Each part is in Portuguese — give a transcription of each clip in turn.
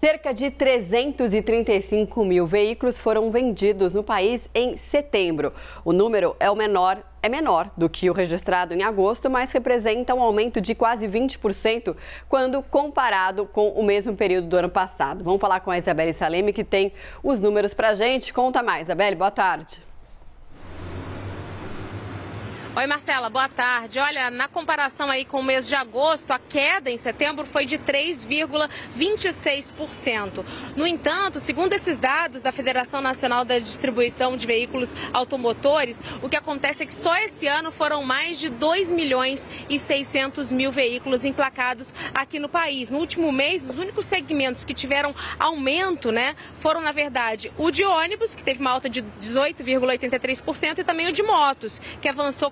Cerca de 335 mil veículos foram vendidos no país em setembro. O número é menor do que o registrado em agosto, mas representa um aumento de quase 20% quando comparado com o mesmo período do ano passado. Vamos falar com a Isabelle Salemi, que tem os números pra gente. Conta mais, Isabelle, boa tarde. Oi, Marcela, boa tarde. Olha, na comparação aí com o mês de agosto, a queda em setembro foi de 3,26%. No entanto, segundo esses dados da Federação Nacional da Distribuição de Veículos Automotores, o que acontece é que só esse ano foram mais de 2.600.000 veículos emplacados aqui no país. No último mês, os únicos segmentos que tiveram aumento, foram, na verdade, o de ônibus, que teve uma alta de 18,83%, e também o de motos, que avançou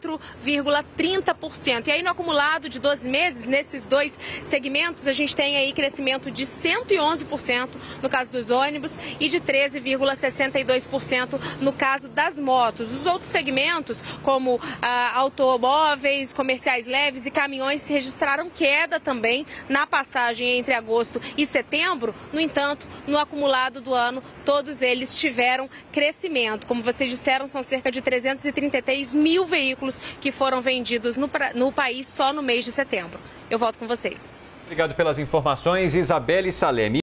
4,30%. E aí, no acumulado de 12 meses, nesses dois segmentos, a gente tem aí crescimento de 111% no caso dos ônibus e de 13,62% no caso das motos. Os outros segmentos, como automóveis, comerciais leves e caminhões, registraram queda também na passagem entre agosto e setembro. No entanto, no acumulado do ano, todos eles tiveram crescimento. Como vocês disseram, são cerca de 333 mil veículos que foram vendidos no país só no mês de setembro. Eu volto com vocês. Obrigado pelas informações, Isabelle Salemi.